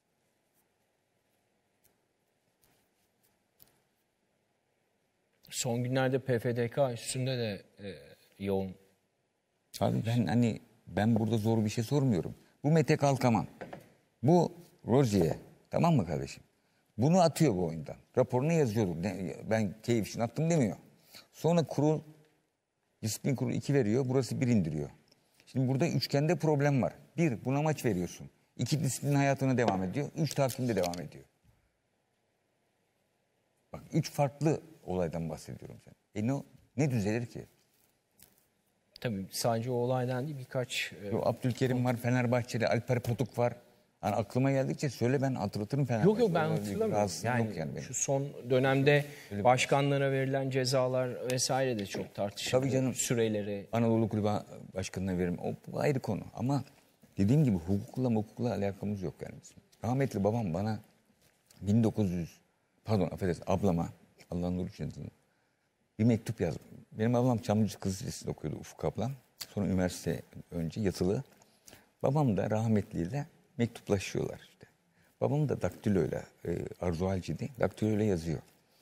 Son günlerde PFDK üstünde de yoğun. Abi ben burada zor bir şey sormuyorum. Bu Mete Kalkaman. Bu Rozier. Tamam mı kardeşim? Bunu atıyor bu oyundan. Raporunu yazıyordu. Ben keyif için attım demiyor. Sonra disiplin kurulu 2 veriyor. Burası 1 indiriyor. Şimdi burada üçgende problem var. 1, buna maç veriyorsun. 2, disiplin hayatına devam ediyor. 3, tahkimde devam ediyor. Bak, 3 farklı olaydan bahsediyorum sen. Ne düzelir ki? Tabii sadece o olaydan değil, birkaç... Abdülkerim var, Fenerbahçeli, Alper Potuk var. Hani aklıma geldikçe söyle, ben hatırlatırım Fenerbahçe'yi. Yok ben hatırlamıyorum. Yani, Yani şu son dönemde başkanlara verilen cezalar vesaire de çok tartışılıyor. Tabii canım. Süreleri. Anadolu Kulübü Başkanı'na veririm. O bu ayrı konu. Ama dediğim gibi hukukla alakamız yok yani bizim. Rahmetli babam bana ablama, Allah'ın nuru içindesin, bir mektup yazdı. Benim ablam Çamlıca Kız Lisesi'nde okuyordu, Ufuk ablam. Sonra üniversite önce yatılı. Babam da rahmetliyle mektuplaşıyorlar işte. Babam da daktiloyla, Arzu Halci'di, daktiloyla yazıyor.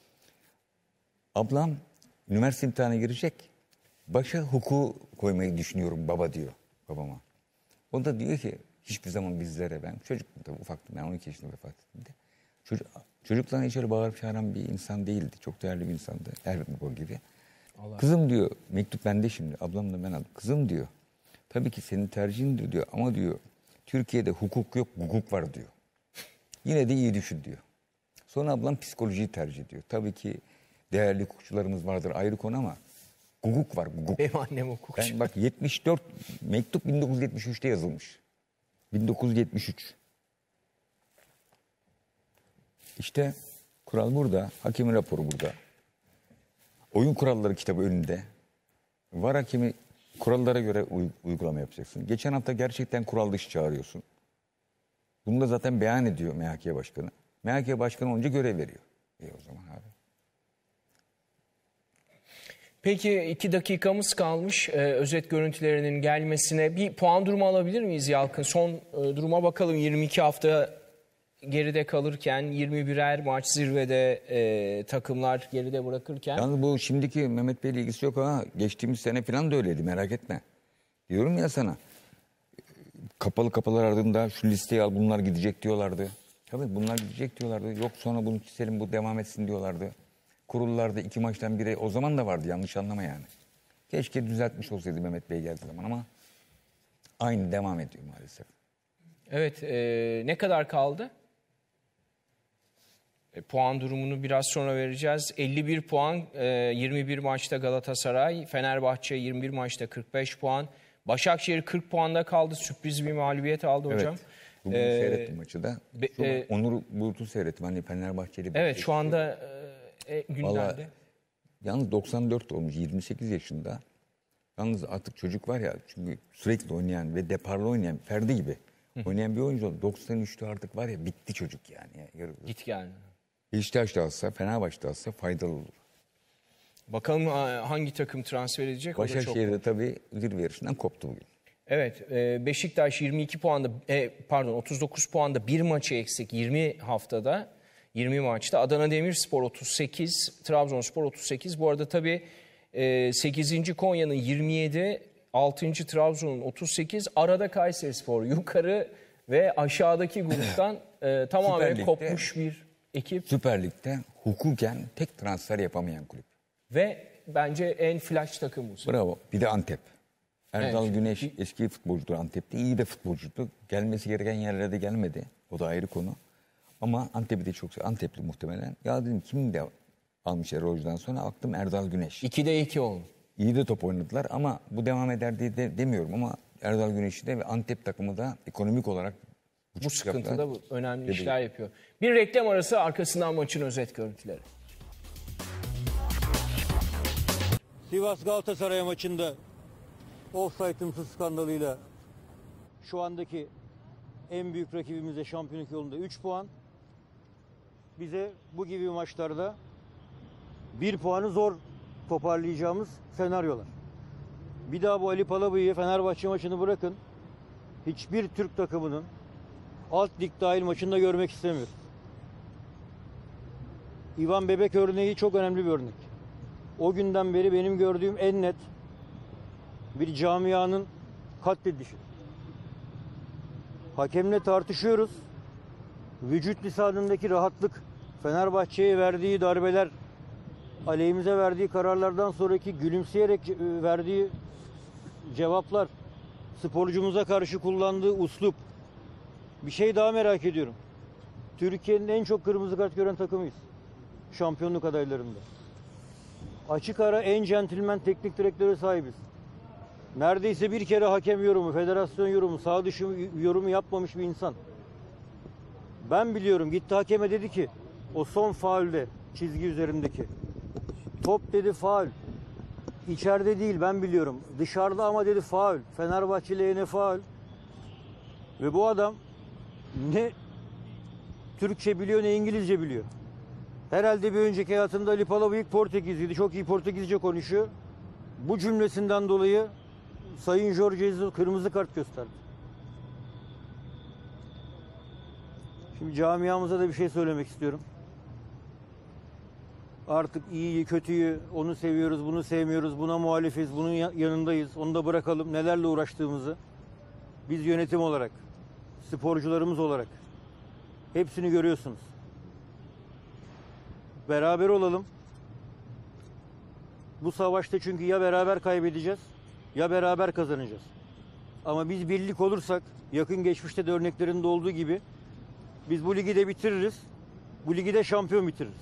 Ablam üniversite imtihanına girecek, başa hukuku koymayı düşünüyorum baba diyor babama. O da diyor ki hiçbir zaman bizlere, ben çocuktum tabii, ufaktım, ben 12 yaşında vefat ettim de. Çocuklarına hiç öyle bağırıp çağıran bir insan değildi. Çok değerli bir insandı, her baba gibi. Allah. Kızım diyor, mektup bende şimdi, ablam da ben aldım. Kızım diyor, tabii ki senin tercihindir diyor ama diyor, Türkiye'de hukuk yok, hukuk var diyor. Yine de iyi düşün diyor. Sonra ablam psikolojiyi tercih ediyor. Tabii ki değerli hukukçularımız vardır, ayrı konu, ama hukuk var, hukuk. Benim annem hukukçu. Ben bak 74, mektup 1973'te yazılmış. 1973. İşte kural burada, hakemin raporu burada. Oyun kuralları kitabı önünde. VAR hakemi kurallara göre uygulama yapacaksın. Geçen hafta gerçekten kural dışı çağırıyorsun. Bunu da zaten beyan ediyor MHK Başkanı. MHK Başkanı olunca görev veriyor. O zaman abi. Peki 2 dakikamız kalmış özet görüntülerinin gelmesine. Bir puan durumu alabilir miyiz Yalkın? Son duruma bakalım. 22 hafta geride kalırken, 21'er maç zirvede, takımlar geride bırakırken. Yalnız bu şimdiki Mehmet Bey'le ilgisi yok ha. Geçtiğimiz sene falan da öyleydi, merak etme. Diyorum ya sana. Kapalı kapılar ardında şu listeyi al, bunlar gidecek diyorlardı. Tabii bunlar gidecek diyorlardı. Yok sonra bunu keselim, bu devam etsin diyorlardı. Kurullarda 2 maçtan biri o zaman da vardı, yanlış anlama yani. Keşke düzeltmiş olsaydı Mehmet Bey geldiği zaman, ama aynı devam ediyor maalesef. Evet, ne kadar kaldı? Puan durumunu biraz sonra vereceğiz. 51 puan, 21 maçta Galatasaray, Fenerbahçe 21 maçta 45 puan. Başakşehir 40 puanda kaldı, sürpriz bir mağlubiyet aldı hocam. Evet. Bugün seyrettim maçı da. Onur Bulut'u seyrettim. Hani Fenerbahçeli. Evet, şu anda gündemde. Vallahi, yalnız 94 olmuş, 28 yaşında. Yalnız artık çocuk var ya, çünkü sürekli oynayan ve deparlı oynayan, Ferdi gibi oynayan bir oyuncu oldu. 93'te artık var ya, bitti çocuk yani. Git gel. Beşiktaş'ta alsa, Fenerbahçe'de alsa faydalı olur. Bakalım hangi takım transfer edecek? Başakşehir'de tabii zirve yarışından koptu bugün. Evet, Beşiktaş 22 puanda, 39 puanda, bir maçı eksik 20 haftada, 20 maçta. Adana Demirspor 38, Trabzonspor 38. Bu arada tabii 8. Konya'nın 27, 6. Trabzon'un 38. Arada Kayserispor yukarı ve aşağıdaki gruptan tamamen kopmuş bir ekip. Süper Lig'de hukuken tek transfer yapamayan kulüp. Ve bence en flash takım bu. Bravo. Bir de Antep. Erdal Evet. Güneş eski futbolcudur Antep'te. İyi de futbolcuydu. Gelmesi gereken yerlerde gelmedi. O da ayrı konu. Ama Antep'i de çok seviyorum. Antepli muhtemelen. Ya dedim, kim de almış Erol'dan sonra, aklım Erdal Güneş. 2'de 2 oldu. İyi de top oynadılar ama bu devam eder diye demiyorum, ama Erdal Güneş'i de ve Antep takımı da ekonomik olarak bu sıkıntıda önemli işler yapıyor. Bir reklam arası, arkasından maçın özet görüntüleri. Sivas Galatasaray maçında ofsaytımsız skandalıyla şu andaki en büyük rakibimize şampiyonluk yolunda 3 puan. Bize bu gibi maçlarda 1 puanı zor toparlayacağımız senaryolar. Bir daha bu Ali Palabıyık'ı Fenerbahçe maçını bırakın. Hiçbir Türk takımının alt lig dahil maçında görmek istemiyoruz. İvan Bebek örneği çok önemli bir örnek. O günden beri benim gördüğüm en net bir camianın katledişi. Hakemle tartışıyoruz. Vücut lisanındaki rahatlık, Fenerbahçe'ye verdiği darbeler, aleyhimize verdiği kararlardan sonraki gülümseyerek verdiği cevaplar, sporcumuza karşı kullandığı uslup. Bir şey daha merak ediyorum. Türkiye'nin en çok kırmızı kart gören takımıyız. Şampiyonluk adaylarında. Açık ara en centilmen teknik direktöre sahibiz. Neredeyse bir kere hakem yorumu, federasyon yorumu, saha dışı yorumu yapmamış bir insan. Ben biliyorum, gitti hakeme dedi ki o son faulde, çizgi üzerindeki. Top dedi faul. İçeride değil, ben biliyorum. Dışarıda ama dedi faul. Fenerbahçe lehine faul. Ve bu adam ne Türkçe biliyor ne İngilizce biliyor. Herhalde bir önceki hayatında Ali Palabıyık Portekizliydi. Çok iyi Portekizce konuşuyor. Bu cümlesinden dolayı Sayın Jorge Jesus kırmızı kart gösterdi. Şimdi camiamıza da bir şey söylemek istiyorum. Artık iyiyi, kötüyü, onu seviyoruz, bunu sevmiyoruz, buna muhalifiz, bunun yanındayız. Onu da bırakalım. Nelerle uğraştığımızı biz yönetim olarak, sporcularımız olarak hepsini görüyorsunuz. Beraber olalım. Bu savaşta çünkü ya beraber kaybedeceğiz ya beraber kazanacağız. Ama biz birlik olursak, yakın geçmişte de örneklerinde olduğu gibi biz bu ligi de bitiririz. Bu ligi de şampiyon bitiririz.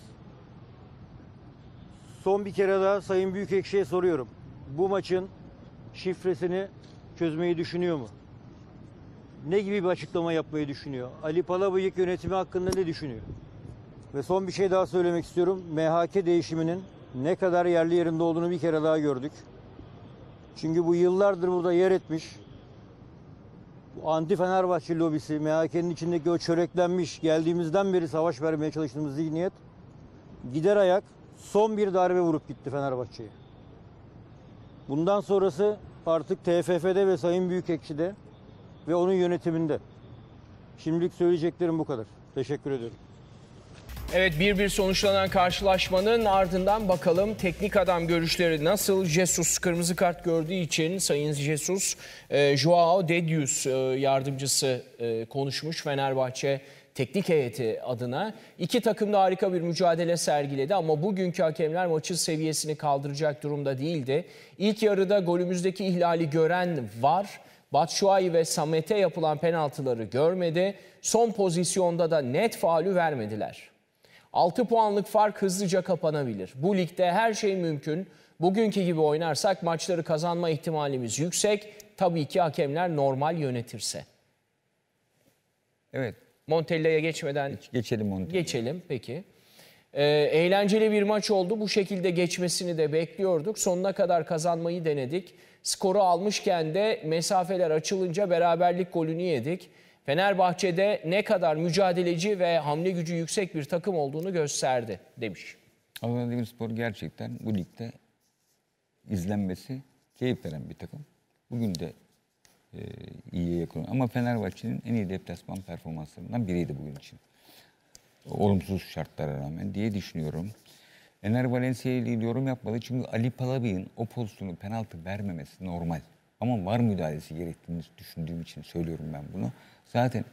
Son bir kere daha Sayın Büyükekşi'ye soruyorum. Bu maçın şifresini çözmeyi düşünüyor mu? Ne gibi bir açıklama yapmayı düşünüyor? Ali Palabıyık yönetimi hakkında ne düşünüyor? Ve son bir şey daha söylemek istiyorum. MHK değişiminin ne kadar yerli yerinde olduğunu bir kere daha gördük. Çünkü bu yıllardır burada yer etmiş. Bu anti Fenerbahçe lobisi, MHK'nin içindeki o çöreklenmiş, geldiğimizden beri savaş vermeye çalıştığımız zihniyet gider ayak son bir darbe vurup gitti Fenerbahçe'ye. Bundan sonrası artık TFF'de ve Sayın Büyükekşi'de ve onun yönetiminde. Şimdilik söyleyeceklerim bu kadar. Teşekkür ediyorum. Evet, 1-1 sonuçlanan karşılaşmanın ardından bakalım teknik adam görüşleri nasıl? Jesus kırmızı kart gördüğü için Sayın Jesus, Joao de Deus yardımcısı konuşmuş Fenerbahçe teknik heyeti adına. İki takım da harika bir mücadele sergiledi ama bugünkü hakemler maçın seviyesini kaldıracak durumda değildi. İlk yarıda golümüzdeki ihlali gören var. Batshuayi ve Samet'e yapılan penaltıları görmedi. Son pozisyonda da net faulü vermediler. 6 puanlık fark hızlıca kapanabilir. Bu ligde her şey mümkün. Bugünkü gibi oynarsak maçları kazanma ihtimalimiz yüksek. Tabii ki hakemler normal yönetirse. Evet. Montella'ya geçmeden Geçelim Montella. geçelim peki. Eğlenceli bir maç oldu. Bu şekilde geçmesini de bekliyorduk. Sonuna kadar kazanmayı denedik. Skoru almışken de mesafeler açılınca beraberlik golünü yedik. Fenerbahçe'de ne kadar mücadeleci ve hamle gücü yüksek bir takım olduğunu gösterdi demiş. Adana Demirspor gerçekten bu ligde izlenmesi keyif veren bir takım. Bugün de iyiye yakın. Ama Fenerbahçe'nin en iyi deplasman performanslarından biriydi bugün için. Olumsuz şartlara rağmen diye düşünüyorum. Ener Valencia ile yorum yapmadı çünkü Ali Palabıyık'ın o pozisyonu penaltı vermemesi normal. Ama var müdahalesi gerektiğini düşündüğüm için söylüyorum ben bunu. Zaten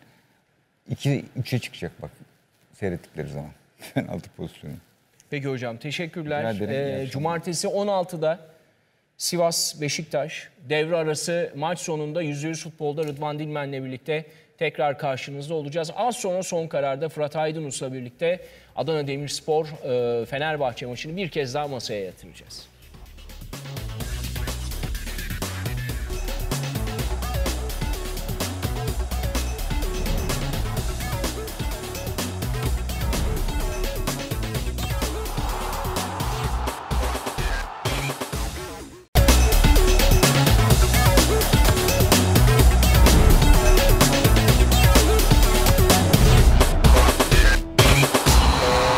2-3'e çıkacak bak seyrettikleri zaman penaltı pozisyonu. Peki hocam, teşekkürler. Rica ederim. Cumartesi 16'da Sivas Beşiktaş devre arası maç sonunda %100 futbolda Rıdvan Dilmen'le birlikte tekrar karşınızda olacağız. Az sonra son kararda Fırat Aydınus'la birlikte Adana Demirspor Fenerbahçe maçını bir kez daha masaya yatıracağız.